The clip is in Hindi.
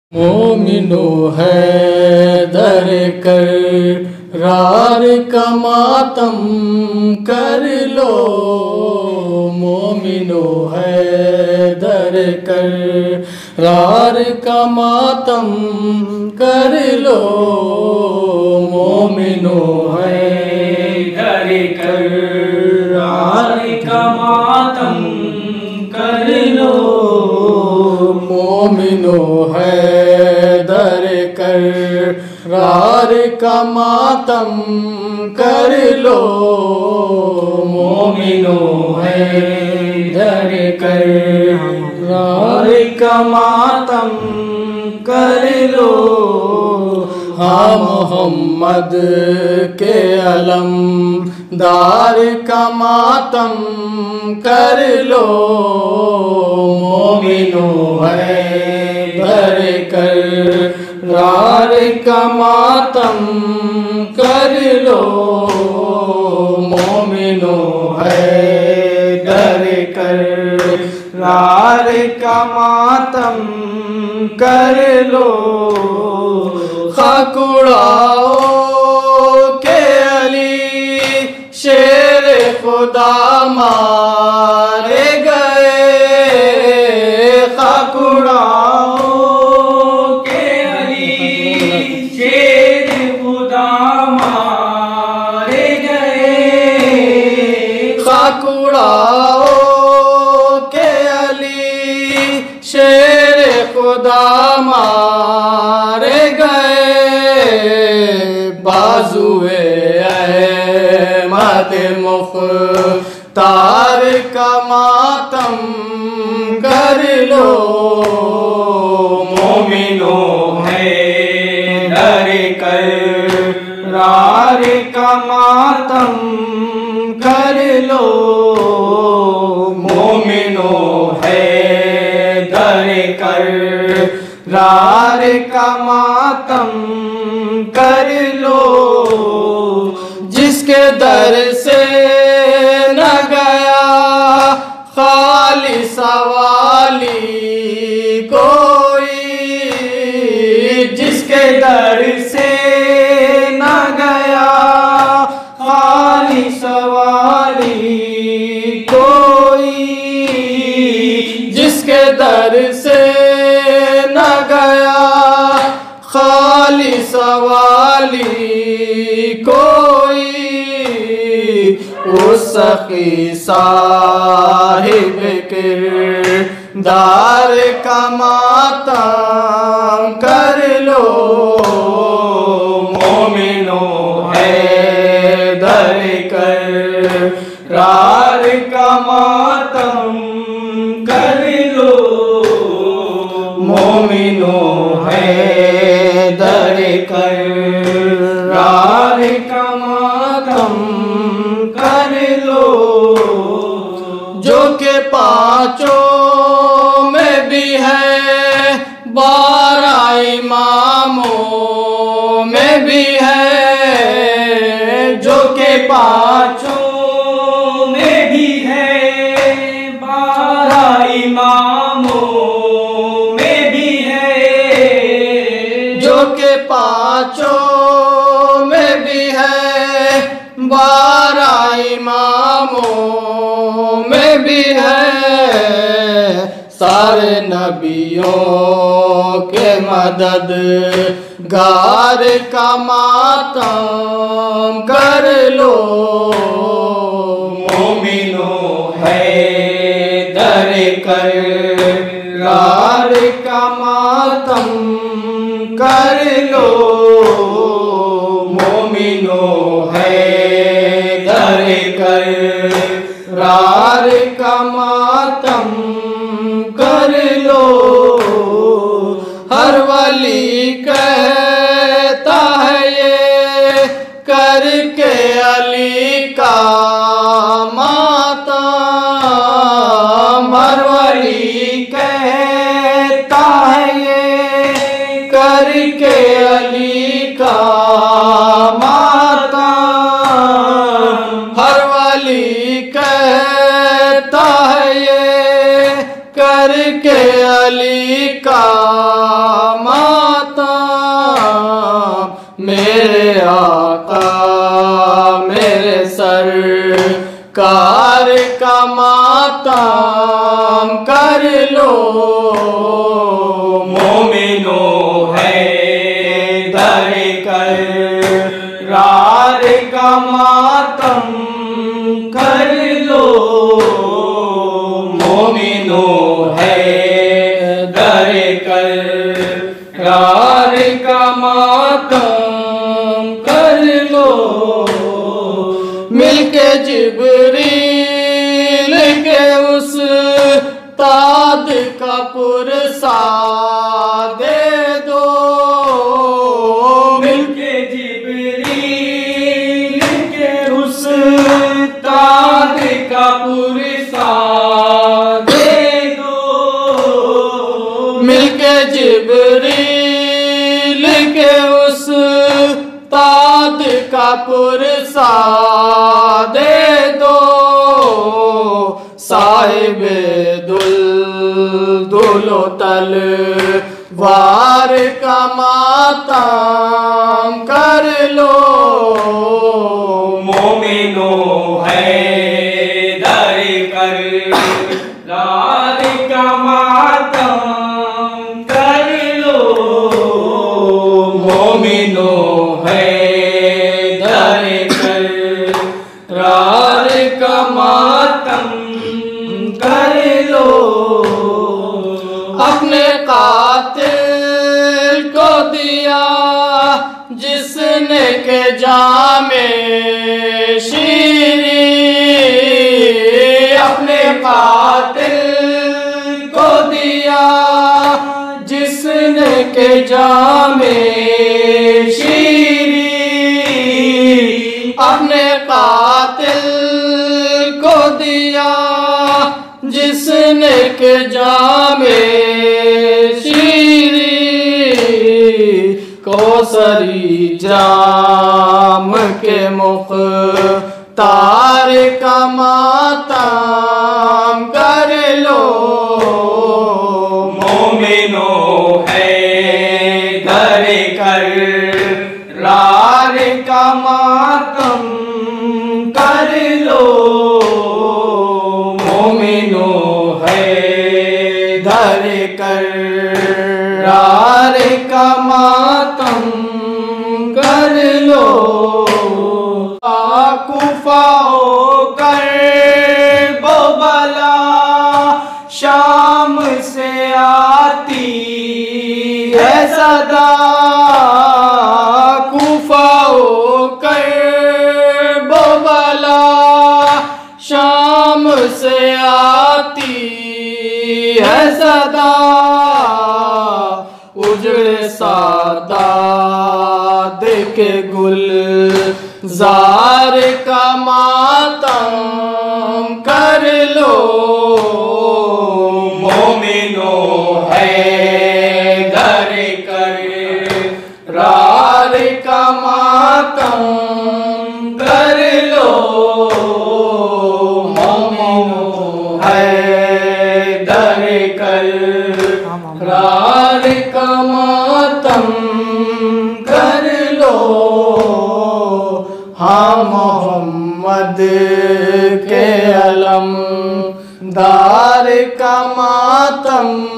मोमिनो है दर कर रार का मातम कर लो। मोमिनो है दर कर रार का मातम कर लो। मोमिनो है दर कर रार का मातम कर लो। मोमिनो है दर कर रार का मातम कर लो। मोमिनो है दर कर रार का मातम कर लो। हाँ मोहम्मद के अलम दार का मातम कर लो। मोमिनो है दर कर रार का मातम कर लो। मोमिनो है दर कर रार का मातम कर लो। खाकुड़ाओ के अली शेर खुदा मारे गए। खाकुड़ाओ के अली शेर खुदा मारे गए। खाकुड़ाओ के अली शेर खुदा मारे गए। बाजुए अहमद मुख्तार का मातम कर लो। मोमिनो है दर कर रार का मातम कर लो। मोमिनो है दर कर रार का मातम कर लो। जिसके दर से न गया खाली सवाली कोई। जिसके दर से न गया खाली सवाली कोई। जिसके दर से न गया खाली सवाली कोई। उस सखी साहिब किरदार का मातम कर लो। मोमिनो है दर कर रार का मातम कर लो। मोमिनो है दर कर रार का मातम कर लो। जो के पांचों में भी है 12 इमामों में भी है। जो के पांचों में भी है 12 इमामों में भी है। जो के पांचों में भी है 12 इमामों में भी है। सारे नबियों के मदद गार का मातम कर लो। मोमिनो है दर कर रार का मातम कर लो। मोमिनो है दर कर रार का मातम कर लो। हर वली कहता है ये करके अली का मातम। हर वली कहता है ये करके अली का मातम। हर वली कहता है ये करके अली का मातम। कार का मातम कर लो। मोमिनो है दर करार का मातम कर लो। मोमिनो है दर करार का मातम कर लो। मिलके जिब्रील के उस ताद का पुरसा दे दो। मिलके जिब्रील के उस ताद का पुरसा दे दो। मिलके जिब्रील के उस ताद का पुरसा दे दो। साहिबे दुलो तलवार का मातम कर लो। मोमिनो है दर करार का मातम कर लो। मोमिनो है दर करार का मातम कर लो। अपने कातिल को दिया जिसने के जामे शीरी। अपने कातिल को दिया जिसने के जामे शीरी। अपने कातिल को दिया जिसने के जामे शीरी। कौसरी जाम के मुख्तार का मातम कर लो। मोमिनो है दर करार का मातम कर लो। मोमिनो है दर करार का मातम कर लो। कुफा कर बला शाम से आती है सदा। कुफा कर बला शाम से आती है सदा। उजड़े सादात के गुलजार का मातम कर लो। मोमिनो है दर करार का मातम कर लो। मोमिनो है दर करार का मातम कर लो। हाँ मोहम्मद के अलम दार का मातम